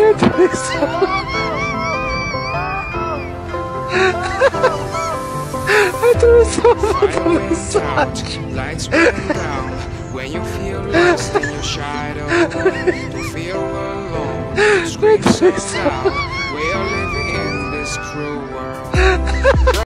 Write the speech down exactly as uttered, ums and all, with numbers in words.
Lights burn down when you feel lost in your shadow. You feel alone, scream so loud.